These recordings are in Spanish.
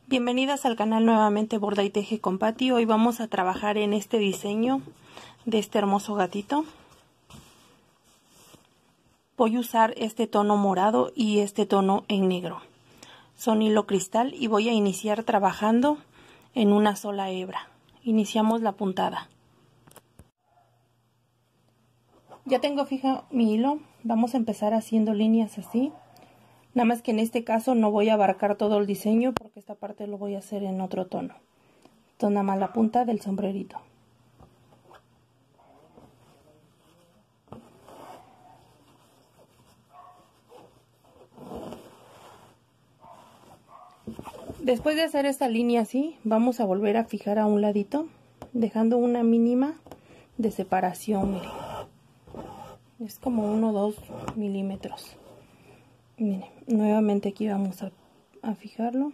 Bienvenidas al canal nuevamente Borda y Teje con Patti. Hoy vamos a trabajar en este diseño de este hermoso gatito. Voy a usar este tono morado y este tono en negro. Son hilo cristal y voy a iniciar trabajando en una sola hebra. Iniciamos la puntada. Ya tengo fija mi hilo. Vamos a empezar haciendo líneas así. Nada más que en este caso no voy a abarcar todo el diseño porque esta parte lo voy a hacer en otro tono. Entonces nada más la punta del sombrerito. Después de hacer esta línea así, vamos a volver a fijar a un ladito, dejando una mínima de separación, miren. Es como 1 o 2 milímetros. Miren, nuevamente aquí vamos a fijarlo.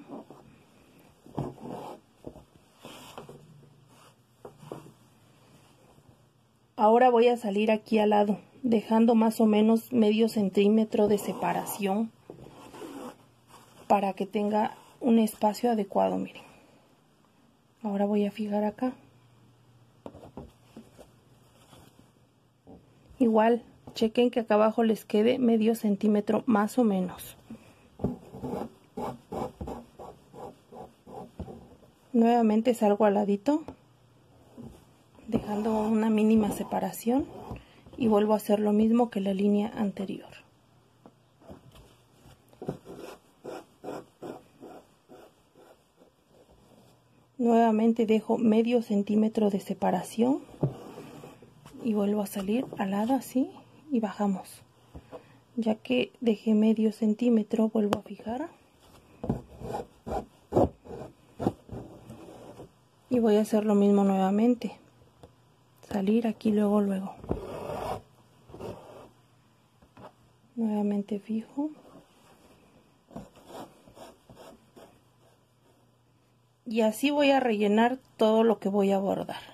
Ahora voy a salir aquí al lado, dejando más o menos medio centímetro de separación para que tenga un espacio adecuado, miren. Ahora voy a fijar acá. Igual, chequen que acá abajo les quede medio centímetro más o menos. Nuevamente salgo al ladito, dejando una mínima separación y vuelvo a hacer lo mismo que la línea anterior. Nuevamente dejo medio centímetro de separación y vuelvo a salir al lado así y bajamos. Ya que dejé medio centímetro, vuelvo a fijar y voy a hacer lo mismo nuevamente. Salir aquí luego nuevamente fijo y así voy a rellenar todo lo que voy a bordar.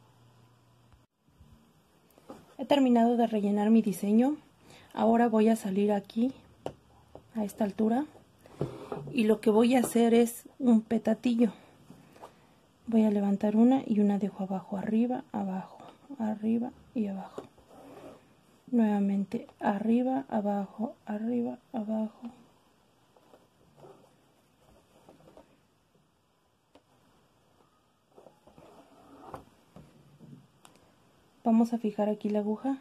He terminado de rellenar mi diseño. Ahora voy a salir aquí a esta altura y lo que voy a hacer es un petatillo. Voy a levantar una y una dejo abajo, arriba, abajo, arriba y abajo. Nuevamente arriba, abajo, arriba, abajo. Vamos a fijar aquí la aguja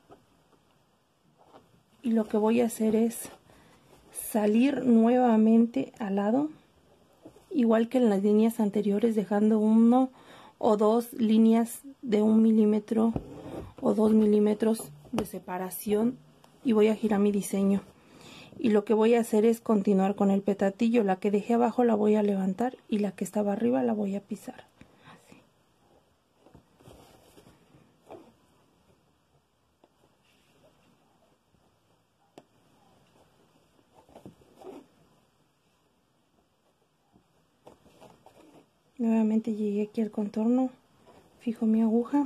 y lo que voy a hacer es salir nuevamente al lado, igual que en las líneas anteriores, dejando 1 o 2 líneas de 1 milímetro o 2 milímetros de separación y voy a girar mi diseño. Y lo que voy a hacer es continuar con el petatillo. La que dejé abajo la voy a levantar y la que estaba arriba la voy a pisar. Nuevamente llegué aquí al contorno, fijo mi aguja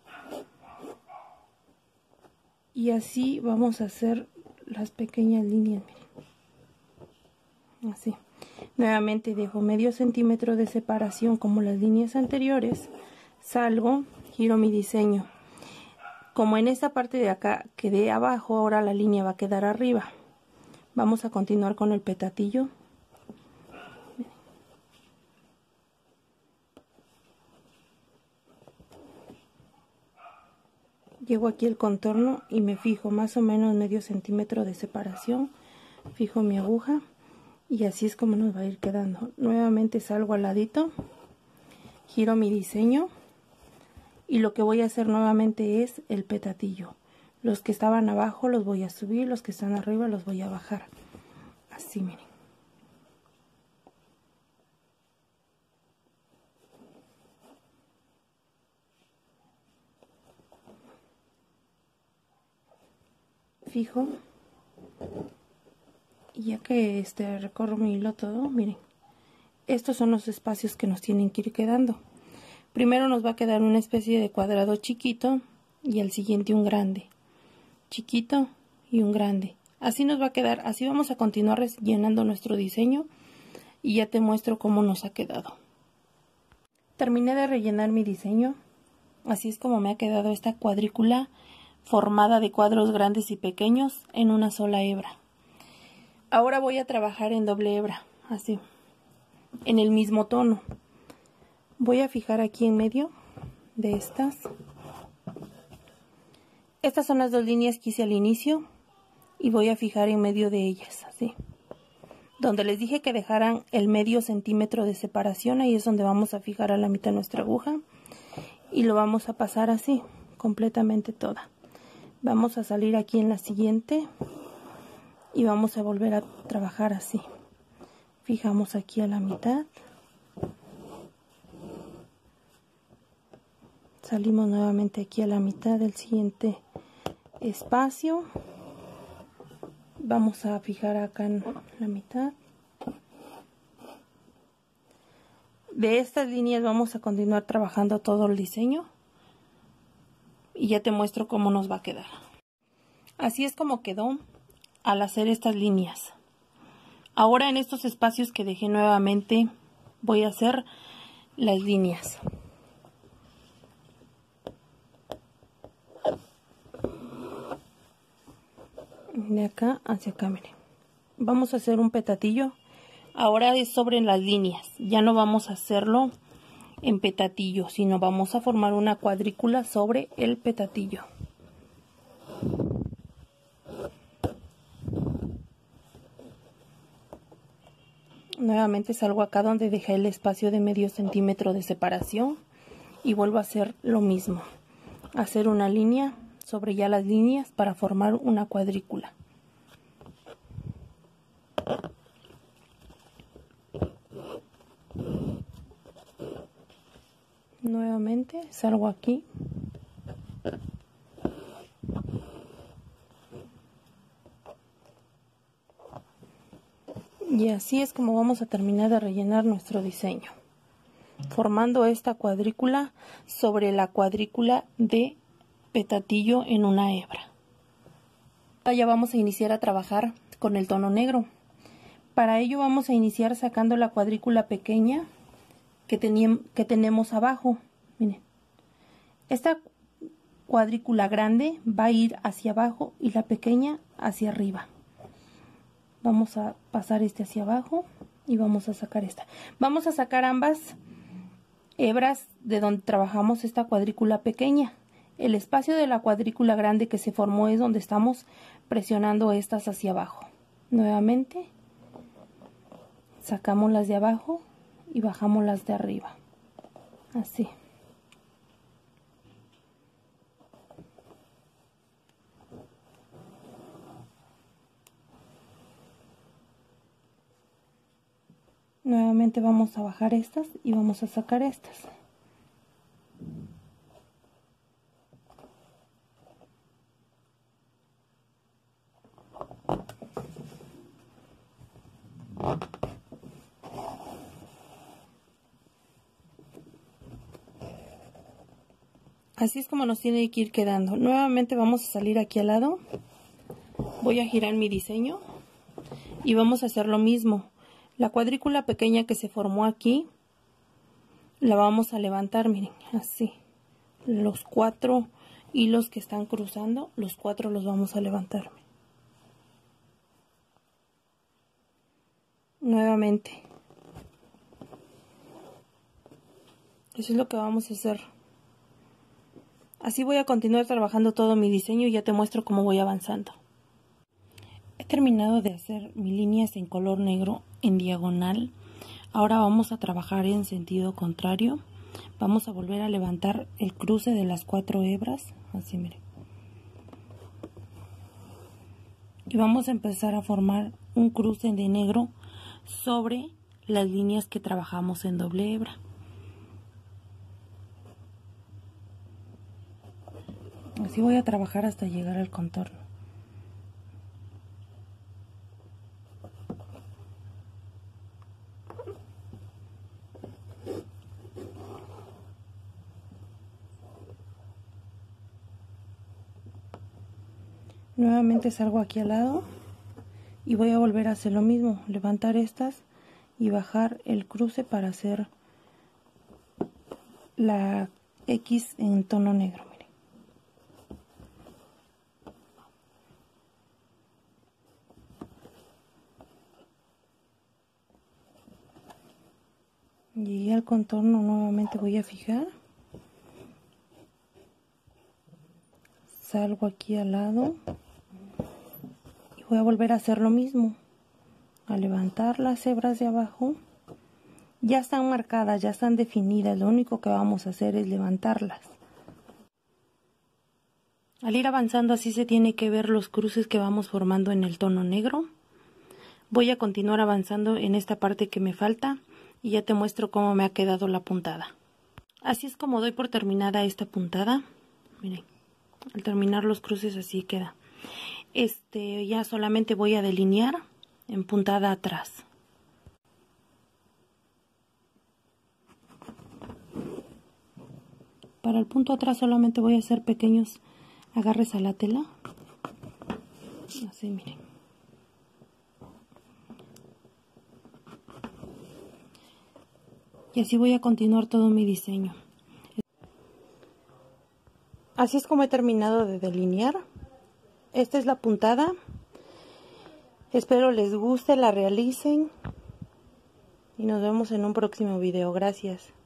y así vamos a hacer las pequeñas líneas, miren. Así. Nuevamente dejo medio centímetro de separación como las líneas anteriores, salgo, giro mi diseño. Como en esta parte de acá quedé abajo, ahora la línea va a quedar arriba. Vamos a continuar con el petatillo. Llego aquí el contorno y me fijo más o menos medio centímetro de separación. Fijo mi aguja y así es como nos va a ir quedando. Nuevamente salgo al ladito, giro mi diseño y lo que voy a hacer nuevamente es el petatillo. Los que estaban abajo los voy a subir, los que están arriba los voy a bajar. Así, miren. Fijo y ya que recorro mi hilo todo, miren, estos son los espacios que nos tienen que ir quedando. Primero nos va a quedar una especie de cuadrado chiquito y al siguiente un grande, chiquito y un grande. Así nos va a quedar, así vamos a continuar rellenando nuestro diseño y ya te muestro cómo nos ha quedado. Terminé de rellenar mi diseño. Así es como me ha quedado esta cuadrícula formada de cuadros grandes y pequeños en una sola hebra. Ahora voy a trabajar en doble hebra, así, en el mismo tono. Voy a fijar aquí en medio de estas. Estas son las dos líneas que hice al inicio y voy a fijar en medio de ellas, así. Donde les dije que dejaran el medio centímetro de separación, ahí es donde vamos a fijar a la mitad nuestra aguja y lo vamos a pasar así, completamente toda. Vamos a salir aquí en la siguiente y vamos a volver a trabajar así. Fijamos aquí a la mitad. Salimos nuevamente aquí a la mitad del siguiente espacio. Vamos a fijar acá en la mitad. De estas líneas vamos a continuar trabajando todo el diseño. Y ya te muestro cómo nos va a quedar. Así es como quedó al hacer estas líneas. Ahora en estos espacios que dejé nuevamente voy a hacer las líneas. De acá hacia acá, miren. Vamos a hacer un petatillo. Ahora es sobre las líneas. Ya no vamos a hacerlo en petatillo, sino vamos a formar una cuadrícula sobre el petatillo. Nuevamente salgo acá donde dejé el espacio de medio centímetro de separación y vuelvo a hacer lo mismo. Hacer una línea sobre ya las líneas para formar una cuadrícula. Nuevamente salgo aquí. Y así es como vamos a terminar de rellenar nuestro diseño, formando esta cuadrícula sobre la cuadrícula de petatillo en una hebra. Ahora ya vamos a iniciar a trabajar con el tono negro. Para ello vamos a iniciar sacando la cuadrícula pequeña que tenemos abajo. Miren, esta cuadrícula grande va a ir hacia abajo y la pequeña hacia arriba. Vamos a pasar este hacia abajo y vamos a sacar esta. Vamos a sacar ambas hebras de donde trabajamos esta cuadrícula pequeña. El espacio de la cuadrícula grande que se formó es donde estamos presionando estas hacia abajo. Nuevamente sacamos las de abajo y bajamos las de arriba. Así. Nuevamente vamos a bajar estas y vamos a sacar estas. Así es como nos tiene que ir quedando. Nuevamente vamos a salir aquí al lado. Voy a girar mi diseño y vamos a hacer lo mismo. La cuadrícula pequeña que se formó aquí la vamos a levantar, miren, así. Los 4 hilos que están cruzando, los 4 los vamos a levantar. Nuevamente. Eso es lo que vamos a hacer. Así voy a continuar trabajando todo mi diseño y ya te muestro cómo voy avanzando. He terminado de hacer mis líneas en color negro en diagonal. Ahora vamos a trabajar en sentido contrario. Vamos a volver a levantar el cruce de las 4 hebras, así miren. Y vamos a empezar a formar un cruce de negro sobre las líneas que trabajamos en doble hebra. Así voy a trabajar hasta llegar al contorno. Nuevamente salgo aquí al lado y voy a volver a hacer lo mismo, levantar estas y bajar el cruce para hacer la X en tono negro. Miren. Llegué al contorno, nuevamente voy a fijar. Salgo aquí al lado y voy a volver a hacer lo mismo. A levantar las hebras de abajo. Ya están marcadas, ya están definidas. Lo único que vamos a hacer es levantarlas. Al ir avanzando así se tiene que ver los cruces que vamos formando en el tono negro. Voy a continuar avanzando en esta parte que me falta y ya te muestro cómo me ha quedado la puntada. Así es como doy por terminada esta puntada. Miren, al terminar los cruces así queda. Ya solamente voy a delinear en puntada atrás. Para el punto atrás solamente voy a hacer pequeños agarres a la tela. Así, miren. Y así voy a continuar todo mi diseño. Así es como he terminado de delinear. Esta es la puntada. Espero les guste, la realicen. Y nos vemos en un próximo video. Gracias.